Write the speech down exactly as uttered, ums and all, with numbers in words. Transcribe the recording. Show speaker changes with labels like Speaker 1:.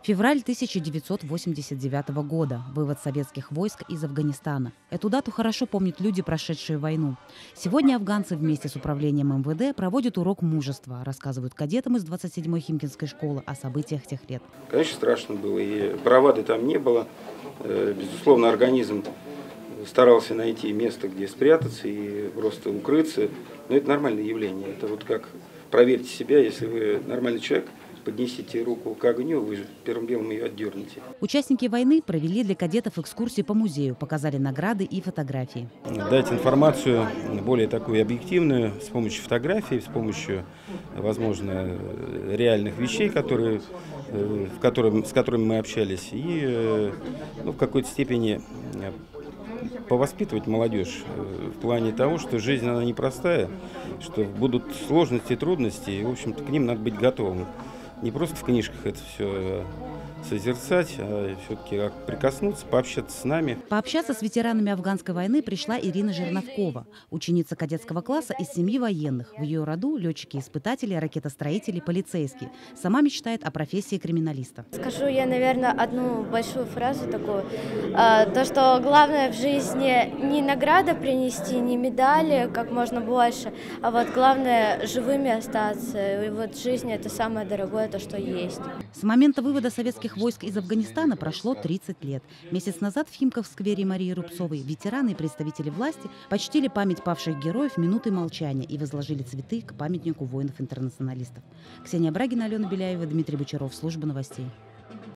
Speaker 1: Февраль тысяча девятьсот восемьдесят девятого года. Вывод советских войск из Афганистана. Эту дату хорошо помнят люди, прошедшие войну. Сегодня афганцы вместе с управлением эм вэ дэ проводят урок мужества, рассказывают кадетам из двадцать седьмой Химкинской школы о событиях тех лет.
Speaker 2: Конечно, страшно было, и бравады там не было. Безусловно, организм старался найти место, где спрятаться и просто укрыться. Но это нормальное явление. Это вот как проверьте себя, если вы нормальный человек, поднесите руку к огню, вы же первым делом ее отдернете.
Speaker 1: Участники войны провели для кадетов экскурсии по музею, показали награды и фотографии.
Speaker 2: Дать информацию более такую объективную с помощью фотографий, с помощью, возможно, реальных вещей, которые, в которым, с которыми мы общались, и ну, в какой-то степени повоспитывать молодежь в плане того, что жизнь она непростая, что будут сложности, трудности, и, в общем-то, к ним надо быть готовым. Не просто в книжках это все созерцать, а все-таки как прикоснуться, пообщаться с нами.
Speaker 1: Пообщаться с ветеранами афганской войны пришла Ирина Жерновкова, ученица кадетского класса из семьи военных. В ее роду летчики-испытатели, ракетостроители, полицейские. Сама мечтает о профессии криминалиста.
Speaker 3: Скажу я, наверное, одну большую фразу такую. То, что главное в жизни не награда принести, не медали как можно больше, а вот главное живыми остаться. И вот жизнь – это самое дорогое, то, что есть.
Speaker 1: С момента вывода советских войск из Афганистана прошло тридцать лет. Месяц назад в Химках в сквере Марии Рубцовой ветераны и представители власти почтили память павших героев минутой молчания и возложили цветы к памятнику воинов-интернационалистов. Ксения Брагина, Алена Беляева, Дмитрий Бочаров, служба новостей.